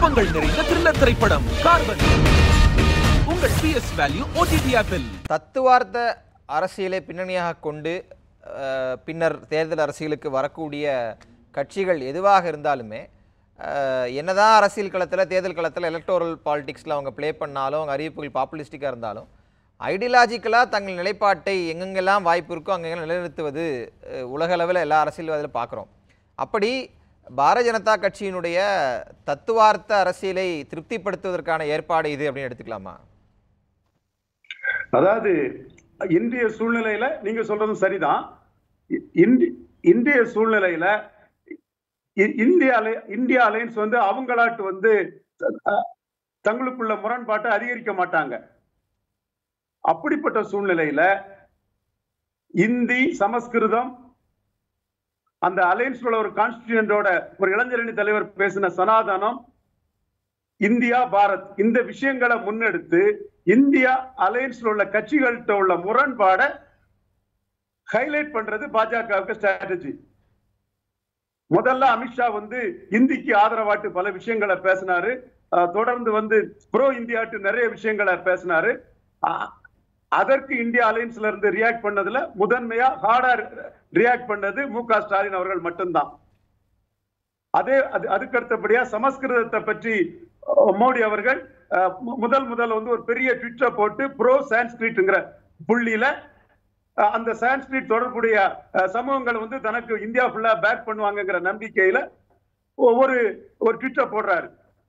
குழப்பங்கள் நிறைந்த த்ரில்லர் திரைப்படம் கார்பன் உங்கள் PS வேல்யூ OTT ஆப்பில். தத்துவார்த்த அரசியலை பின்னணியாக கொண்டு பின்னர் தேர்தல் அரசியலுக்கு வரக்கூடிய கட்சிகள் எதுவாக இருந்தாலுமே என்னதான் அரசியல் களத்தில் தேர்தல் களத்தில் எலக்டோரல் பாலிடிக்ஸில் அவங்க ப்ளே பண்ணாலும் அவங்க அறிவிப்புகள் பாப்புலிஸ்டிக்காக இருந்தாலும் ஐடியாலஜிக்கலாக தங்கள் நிலைப்பாட்டை எங்கெங்கெல்லாம் வாய்ப்பு இருக்கோ அங்கெல்லாம் நிலைநிறுத்துவது உலகளவில் எல்லா அரசியல்வாதிலும் பார்க்குறோம். அப்படி பாரதிய ஜனதா கட்சியினுடைய தத்துவார்த்த அரசியலை திருப்திப்படுத்துவதற்கான ஏற்பாடு இது அப்படின்னு எடுத்துக்கலாமா? அதாவது இந்திய சூழ்நிலையில நீங்க சொல்றதும் சரிதான். இந்திய சூழ்நிலையில இந்தியா அலையன்ஸ் அவங்களாட்டு தங்களுக்குள்ள முரண்பாட்டை அதிகரிக்க மாட்டாங்க. அப்படிப்பட்ட சூழ்நிலையில இந்தி சமஸ்கிருதம் அந்த அலையன்ஸ் உள்ள ஒரு கான்ஸ்டிடியூயன்டோட ஒரு இளைஞரணி தலைவர் பேசின சனாதனம் இந்தியா பாரத் இந்த விஷயங்களை முன்னெடுத்து இந்தியா அலையன்ஸ்ல உள்ள கட்சிகள்கிட்ட உள்ள முரண்பாடை ஹைலைட் பண்றது பாஜகவுக்கு ஸ்ட்ராட்டஜி. முதல்ல அமித்ஷா இந்திக்கு ஆதரவாட்டு பல விஷயங்களை பேசினாரு. தொடர்ந்து ப்ரோ இந்தியாட்டு நிறைய விஷயங்களை பேசினாரு. அதற்கு இந்தியா அலையன்ஸ்ல இருந்து ரியாக்ட் பண்ணதுல முதன்மையா ஹார்டா ரியாக்ட் பண்ணது MK ஸ்டாலின் அவர்கள் மட்டும்தான். அதுக்கு அடுத்தபடியா சமஸ்கிருதத்தை பற்றி மோடி அவர்கள் முதல் ஒரு பெரிய ட்விட்டர் போட்டு ப்ரோ சான்ஸ்கிரிட்ங்கிற புள்ளியில அந்த சான்ஸ்கிரிட் தொடர்புடைய சமூகங்கள் தனக்கு இந்தியா ஃபுல்லா பேக் பண்ணுவாங்கிற நம்பிக்கையில ஒரு ட்விட்டர் போடுறாரு.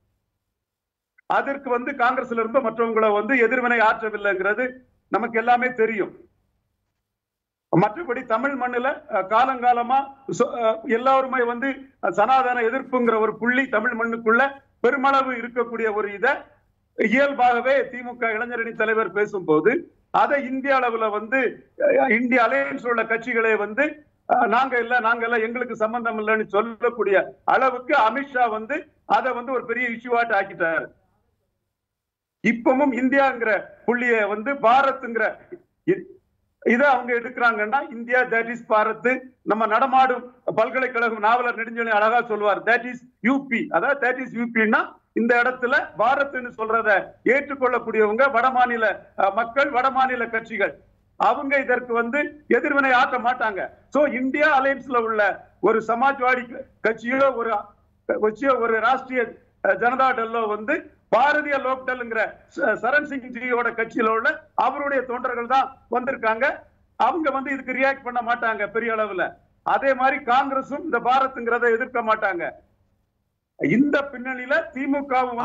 அதற்கு காங்கிரஸ்ல இருந்து மற்றவங்களை எதிர்வினை ஆற்றவில்லைங்கிறது நமக்கு எல்லாமே தெரியும். மற்றபடி தமிழ் மண்ணுல காலங்காலமா எல்லாருமே சனாதன எதிர்ப்புங்கிற ஒரு புள்ளி தமிழ் மண்ணுக்குள்ள பெருமளவு இருக்கக்கூடிய ஒரு இயல்பாகவே திமுக இளைஞரணி தலைவர் பேசும்போது அதை இந்திய அளவுல இந்திய அலையன்ஸ் உள்ள கட்சிகளே நாங்க இல்ல எங்களுக்கு சம்பந்தம் இல்லைன்னு சொல்லக்கூடிய அளவுக்கு அமித்ஷா அதை ஒரு பெரிய இஷ்யூவாட்டு ஆக்கிட்டாரு. இப்பவும் இந்தியாங்கிற புள்ளிய பாரத்ங்கிற இதை அவங்க எடுக்கிறாங்கன்னா இந்தியா தட் இஸ் பாரத். நம்ம நடமாடும் பல்கலைக்கழகம் நாவலர் நெடுஞ்செழி அழகா சொல்லுவார் தட் இஸ் யூபி. அதாவது தட் இஸ் யூபின்னா இந்த இடத்துல பாரத்னு சொல்றத ஏற்றுக்கொள்ளக்கூடியவங்க வடமாநில மக்கள் வடமாநில கட்சிகள் அவங்க இதற்கு எதிர்வினை ஆற்ற மாட்டாங்க. சோ இந்தியா அலையன்ஸ்ல உள்ள ஒரு சமாஜ்வாடி கட்சியோ ஒரு ராஷ்டிரிய ஜனதா டல்லோ பாரதிய லோக்தல்ங்கிற சரண் சிங் ஜியோட கட்சியில உள்ள அவருடைய தொண்டர்கள் தான் வந்திருக்காங்க. அவங்க இதுக்கு ரியாக்ட் பண்ண மாட்டாங்க பெரிய அளவுல. அதே மாதிரி காங்கிரசும் இந்த பாரத்ங்கிறத எதிர்க்க மாட்டாங்க. இந்த பின்னணியில திமுகவும்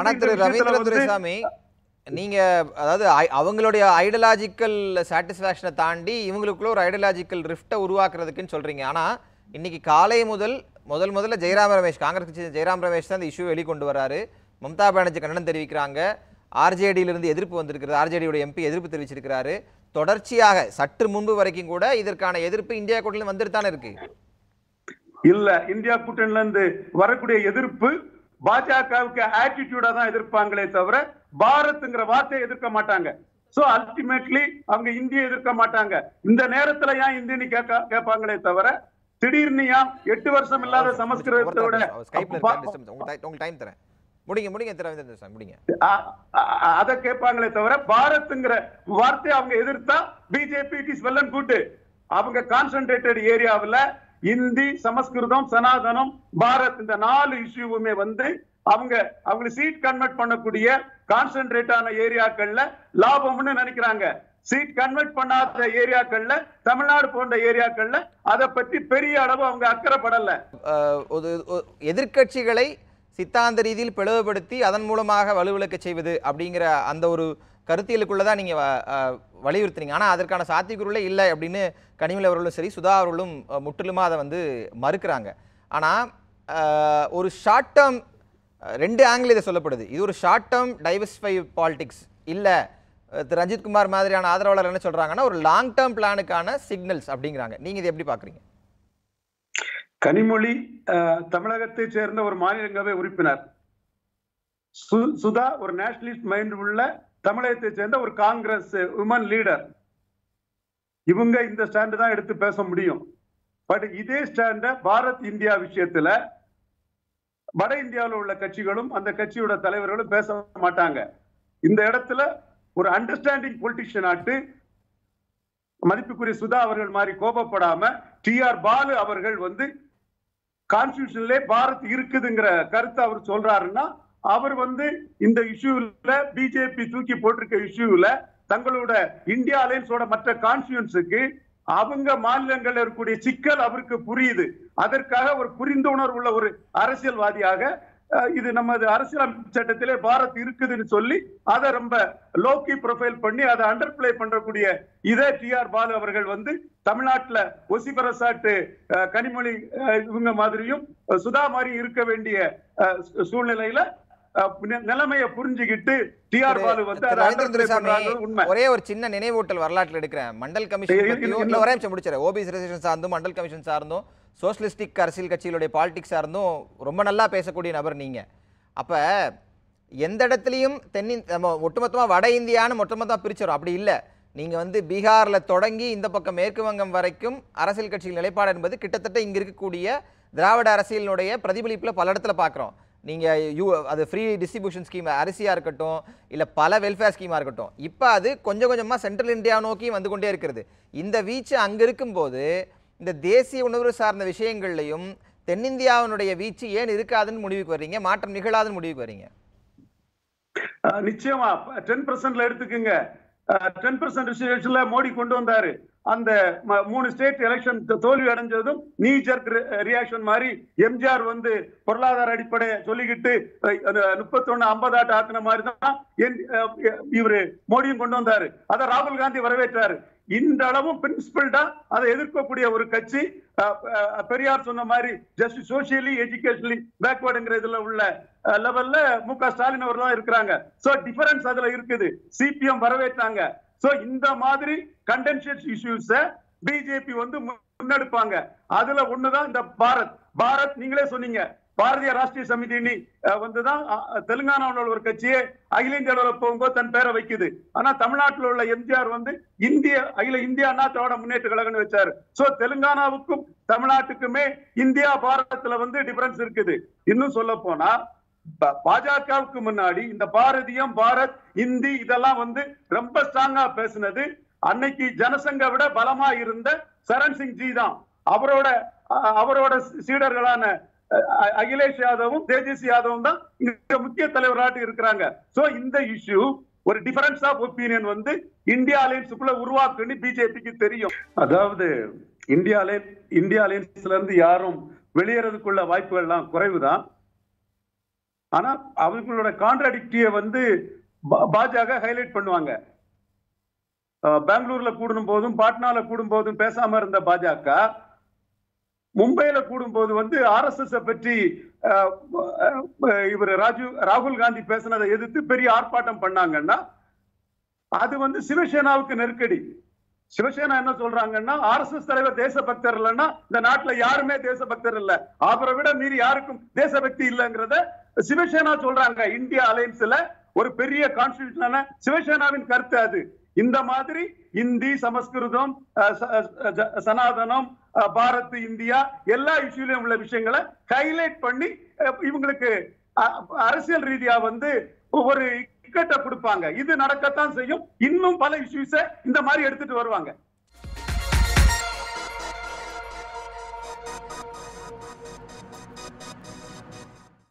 நீங்க அதாவது அவங்களுடைய ஐடியாலஜிக்கல் சாட்டிஸ்பாக்சனை தாண்டி இவங்களுக்குள்ள ஒரு ஐடியாலஜிக்கல் ரிஃப்ட்டை உருவாக்குறதுக்குன்னு சொல்றீங்க. ஆனா இன்னைக்கு காலை முதல்ல ஜெயராம் ரமேஷ் காங்கிரஸ் கட்சி ஜெயராம் ரமேஷ் தான் இந்த இஷ்யூ வெளிக்கொண்டு வராரு. மம்தா பானர்ஜி கண்டனம் தெரிவிக்கிறாங்க. ஆர்ஜேடியிலிருந்து எதிர்ப்பு வந்திருக்கிறது. ஆர்ஜேடியோட MP எதிர்ப்பு தெரிவிச்சிருக்கிறாரு. தொடர்ச்சியாக சற்று முன்பு வரைக்கும் கூட இதற்கான எதிர்ப்பு இந்தியா கூட்டணியில வந்துட்டு தானே இருக்கு. இல்ல இந்தியா கூட்டணியில இருந்து வரக்கூடிய எதிர்ப்பு பாஜகவுக்கு ஆட்டிடியூடா தான் எதிர்ப்பாங்களே தவிர பாரத்ங்கிற வார்த்தையை எதிர்க்க மாட்டாங்க. சோ அல்டிமேட்லி அவங்க இந்தியை எதிர்க்க மாட்டாங்க. இந்த நேரத்துல ஏன் இந்தியன்னு கேட்பாங்களே தவிர திடீர்னு 8 வருஷம் இல்லாத சமஸ்கிருதத்தோட அத கேட்பாங்களே தவிர பாரத்ங்கிற வார்த்தை அவங்க எதிர்த்தா BJP it is well and good. அவங்க கான்சென்ட்ரேட்டட் ஏரியாவில் இந்தி சமஸ்கிருதம் சனாதனம் பாரத் இந்த 4 இஷ்யூவுமே அவங்க சீட் கன்வெர்ட் பண்ணக்கூடிய கான்சென்ட்ரேட் ஆன ஏரியாக்கள்ல லாபம்னு நினைக்கிறாங்க. சீட் கன்வெர்ட் பண்ணாத ஏரியாக்கள்ல தமிழ்நாடு போன்ற ஏரியாக்கள்ல அதை பற்றி பெரிய அளவு அவங்க அக்கறைப்படல. எதிர்கட்சிகளை சித்தாந்த ரீதியில் பிளவுபடுத்தி அதன் மூலமாக வலுவிழக்க செய்வது அப்படிங்கிற அந்த ஒரு கருத்தியலுக்குள்ளதான் நீங்க வலியுறுத்தினீங்க. ஆனா அதற்கான சாத்தியக்கூறுகளே இல்லை அப்படின்னு கனிமொழி அவர்களும் சரி சுதா அவர்களும் முற்றிலுமா அதை மறுக்கிறாங்க. ஆனா ஒரு ஷார்ட் டேர்ம் 2 ஆங்கிள் இதை சொல்லப்படுது. இது ஒரு ஷார்ட் டேர்ம் டைவர்சிஃபை பாலிடிக்ஸ் இல்ல. திரு ரஞ்சித்குமார் மாதிரியான ஆதரவாளர் என்ன சொல்றாங்கன்னா ஒரு லாங் டேர்ம் பிளானுக்கான சிக்னல்ஸ் அப்படிங்கிறாங்க. நீங்க இதை எப்படி பாக்குறீங்க? கனிமொழி தமிழகத்தை சேர்ந்த ஒரு மாநிலங்களவை உறுப்பினர். சுதா ஒரு நேஷனலிஸ்ட் மைண்ட் உள்ள தமிழகத்தை சேர்ந்த ஒரு காங்கிரஸ் உமன் லீடர். இவங்க இந்த ஸ்டாண்ட் தான் எடுத்து பேச முடியும். பட் இதே ஸ்டாண்ட பாரத் இந்தியா விஷயத்துல வட இந்தியாவில் உள்ள கட்சிகளும் அந்த கட்சியோட தலைவர்களும் பேச மாட்டாங்க. இந்த இடத்துல ஒரு அண்டர்ஸ்டாண்டிங் பொலிட்டிஷியன் ஆட்டு மதிப்புக்குரிய சுதா அவர்கள் மாதிரி கோபப்படாம டிஆர் பாலு அவர்கள் வந்து கான்ஸ்டிடியூஷன்ல பாரத் இருக்குதுங்கிற கருத்தை அவர் சொல்றாருன்னா, அவர் வந்து இந்த இஷ்யூல பிஜேபி தூக்கி போட்டிருக்க இஷ்யூல தங்களோட இந்தியா அலையன்ஸோட மற்ற கான்ஸ்டிடியூன்ஸுக்கு அவங்க மாநிலங்கள்ல இருக்கக்கூடிய சிக்கல் அவருக்கு புரியுது. அதற்காக ஒரு புரிந்துணர்வு உள்ள ஒரு அரசியல்வாதியாக இது நமது அரசியலமைப்பு சட்டத்திலே பாரத் இருக்குதுன்னு சொல்லி அதை ரொம்ப லோக்கி ப்ரொஃபைல் பண்ணி அதை அண்டர் பிளே பண்றக்கூடிய இதே டிஆர் பாலு அவர்கள் வந்து தமிழ்நாட்டுல ஒசிபரசாட்டு கனிமொழி இவங்க மாதிரியும் சுதா மாதிரி இருக்க வேண்டிய சூழ்நிலையில நிலைமையை புரிஞ்சுக்கிட்டு டிஆர் பாலு வந்து உண்மை. ஒரே ஒரு சின்ன நினைவூட்டல் வரலாற்றில் எடுக்கிறேன். மண்டல் கமிஷன் ஒரே நிமிஷம் முடிச்சிடறேன். ஓபிசி ரிசர்வேஷன் சார்ந்தும் மண்டல் கமிஷன் சார்ந்தும் சோசியலிஸ்டிக் அரசியல் கட்சிகளுடைய பாலிடிக்ஸ் சார்ந்தும் ரொம்ப நல்லா பேசக்கூடிய நபர் நீங்க. அப்ப எந்த இடத்துலையும் ஒட்டுமொத்தமாக வட இந்தியான்னு ஒட்டுமொத்தமாக பிரிச்சிடும் அப்படி இல்லை. நீங்க வந்து பீகார்ல தொடங்கி இந்த பக்கம் மேற்கு வங்கம் வரைக்கும் அரசியல் கட்சிகள் நிலைப்பாடு என்பது கிட்டத்தட்ட இங்க இருக்கக்கூடிய திராவிட அரசியலினுடைய பிரதிபலிப்புல பல இடத்துல பார்க்குறோம். நீங்கள் அது ஃப்ரீ டிஸ்ட்ரிபியூஷன் ஸ்கீம் அரிசியாக இருக்கட்டும், இல்லை பல வெல்ஃபேர் ஸ்கீமாக இருக்கட்டும், இப்போ அது கொஞ்சம் கொஞ்சமாக சென்ட்ரல் இந்தியா நோக்கி வந்து கொண்டே இருக்கிறது. இந்த வீச்சு அங்கே இருக்கும்போது இந்த தேசிய உணர்வு சார்ந்த விஷயங்கள்லையும் தென்னிந்தியாவினுடைய வீச்சு ஏன் இருக்காதுன்னு முடிவுக்கு வர்றீங்க, மாற்றம் நிகழாதுன்னு முடிவுக்கு வர்றீங்க? நிச்சயமா 10% எடுத்துக்குங்க. 10% ரிசர்வேஷன்ல மோடி கொண்டு வந்தாரு. அந்த 3 ஸ்டேட் எலெக்ஷன் தோல்வி அடைஞ்சதும் நீ ஜர்க் ரியாக்ஷன் மாதிரி எம்ஜிஆர் வந்து பொருளாதார அடிப்படை சொல்லிக்கிட்டு 31-50 ஆக்குன மாதிரி தான் இவரு மோடியும் கொண்டு வந்தாரு. அதை ராகுல் காந்தி வரவேற்றாரு. இந்த அளவும் பிரின்சிபல்டா அதை எதிர்க்கக்கூடிய ஒரு கட்சி பெரியார் சொன்ன மாதிரி ஜஸ்ட் சோசியலி எஜுகேஷனலி பேக்வர்டுங்கிற இதுல உள்ள லெவல்ல மு.க. ஸ்டாலின் அவர் தான் இருக்கிறாங்க. சோ டிஃபரன்ஸ் அதுல இருக்குது. சிபிஎம் வரவேற்றாங்க. சோ இந்த மாதிரி கண்டென்ஷியஸ் இஷ்யூஸ் பிஜேபி வந்து முன்னெடுப்பாங்க. அதுல ஒண்ணுதான் இந்த பாரத். நீங்களே சொன்னீங்க பாரதிய ராஷ்டிரிய சமிதி வந்துதான் தெலுங்கானாவில் ஒரு கட்சியே அகில இந்திய அளவில் போகும்போது தன் பேரை வைக்குது. ஆனா தமிழ்நாட்டில் உள்ள எம்ஜிஆர் வந்து அகில இந்திய அண்ணா திராவிட முன்னேற்ற கழகம்னு வச்சாரு. சோ தெலுங்கானாவுக்கும் தமிழ்நாட்டுக்குமே இந்தியா பாரதத்துல வந்து டிஃபரன்ஸ் இருக்குது. இன்னும் சொல்ல போனா பாஜகவுக்கு முன்னாடி இந்த பாரதியம் பாரத் இந்தி இதெல்லாம் வந்து ரொம்ப ஸ்ட்ராங்கா பேசினது அன்னைக்கு ஜனசங்க விட பலமா இருந்த சரண் சிங் ஜி தான். அவரோட சீடர்களான அகிலேஷ் யாதவும் தேஜஸ்வி யாதவும் தான் இங்க முக்கிய தலைவராக இருக்கிறாங்க. சோ இந்த இஷ்யூ ஒரு டிஃபரன்ஸ் ஆஃப் ஒப்பீனியன் வந்து இந்தியா அலையன்ஸுக்குள்ள உருவாக்குன்னு பிஜேபிக்கு தெரியும். அதாவது இந்தியா அலையன்ஸ்ல இருந்து யாரும் வெளியேறதுக்குள்ள வாய்ப்புகள் எல்லாம் குறைவுதான். ஆனா அவங்களோட கான்ட்ராடிக்டிய வந்து பாஜக ஹைலைட் பண்ணுவாங்க. பெங்களூர்ல கூடும் போதும் பாட்னால கூடும் போதும் பேசாம இருந்த பாஜக மும்பையில கூடும் போது வந்து RSS பற்றி இவர் ராகுல் காந்தி பேசினதை எதிர்த்து பெரிய ஆர்ப்பாட்டம் பண்ணாங்கன்னா அது வந்து சிவசேனாவுக்கு நெருக்கடி. சிவசேனா என்ன சொல்றாங்கன்னா RSS தலைவர் தேசபக்தர் இல்லைன்னா இந்த நாட்டுல யாருமே தேசபக்தர் இல்ல, அவரை விட மீறி யாருக்கும் தேசபக்தி இல்லைங்கிறத சிவசேனா சொல்றாங்க. இந்தியா அலையன்ஸ்ல ஒரு பெரிய கான்ஸ்டிடியூஷனான சிவசேனாவின் கருத்து அது. இந்த மாதிரி இந்தி சமஸ்கிருதம் சனாதனம் பாரத் இந்தியா எல்லா இஷ்யூலயும் உள்ள விஷயங்களை ஹைலைட் பண்ணி இவங்களுக்கு அரசியல் ரீதியா வந்து ஒரு இக்கட்டை கொடுப்பாங்க. இது நடக்கத்தான் செய்யும். இன்னும் பல இஷ்யூஸை இந்த மாதிரி எடுத்துட்டு வருவாங்க.